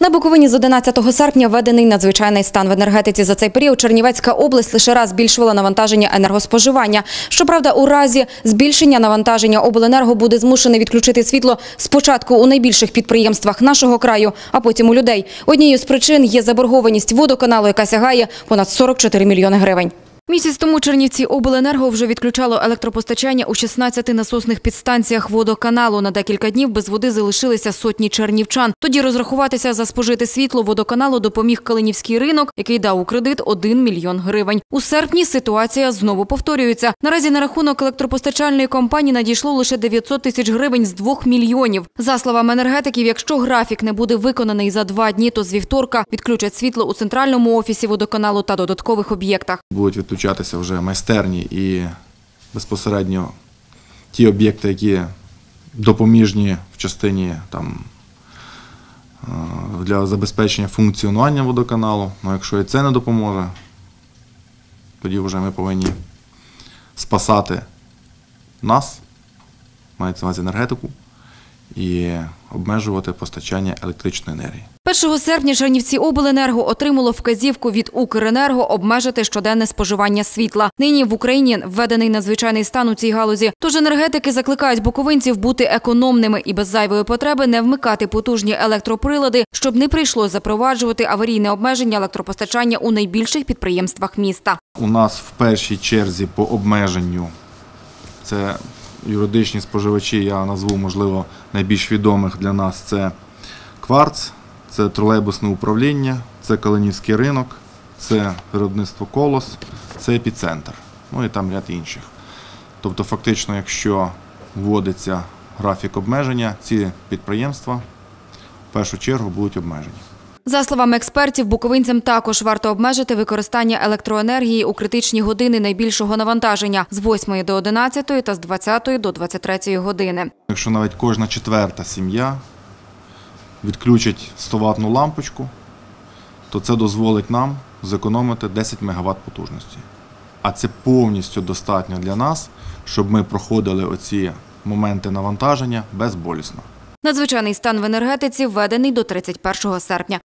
На Буковині з 11 серпня введений надзвичайний стан в енергетиці. За цей період Чернівецька область лише раз збільшувала навантаження енергоспоживання. Щоправда, у разі збільшення навантаження обленерго буде змушений відключити світло спочатку у найбільших підприємствах нашого краю, а потім у людей. Однією з причин є заборгованість водоканалу, яка сягає понад 44 мільйони гривень. Місяць тому Чернівці обленерго вже відключало електропостачання у 16 насосних підстанціях водоканалу. На декілька днів без води залишилися сотні чернівчан. Тоді розрахуватися за спожите світло водоканалу допоміг Калинівський ринок, який дав у кредит 1 мільйон гривень. У серпні ситуація знову повторюється. Наразі на рахунок електропостачальної компанії надійшло лише 900 тисяч гривень з 2 мільйонів. За словами енергетиків, якщо графік не буде виконаний за 2 дні, то з вівторка відключать світло у центральному офісі водоканалу та додаткових об'єктах. Будуть відключатися вже майстерні і безпосередньо ті об'єкти, які допоміжні в частині для забезпечення функціонування водоканалу. Ну, якщо і це не допоможе, тоді вже ми повинні спасати нас, мається на увазі енергетику, і обмежувати постачання електричної енергії. 1 серпня Чернівці обленерго отримало вказівку від Укренерго обмежити щоденне споживання світла. Нині в Україні введений надзвичайний стан у цій галузі. Тож енергетики закликають буковинців бути економними і без зайвої потреби не вмикати потужні електроприлади, щоб не прийшлось запроваджувати аварійне обмеження електропостачання у найбільших підприємствах міста. У нас в першій черзі по обмеженню це юридичні споживачі, я назву, можливо, найбільш відомих для нас, це «Кварц», це тролейбусне управління, це Калинівський ринок, це виробництво «Колос», це «Епіцентр», ну і там ряд інших. Тобто, фактично, якщо вводиться графік обмеження, ці підприємства в першу чергу будуть обмежені. За словами експертів, буковинцям також варто обмежити використання електроенергії у критичні години найбільшого навантаження – з 8 до 11 та з 20 до 23 години. Якщо навіть кожна четверта сім'я відключить 100-ваттну лампочку, то це дозволить нам зекономити 10 МВт потужності. А це повністю достатньо для нас, щоб ми проходили оці моменти навантаження безболісно. Надзвичайний стан в енергетиці введений до 31 серпня.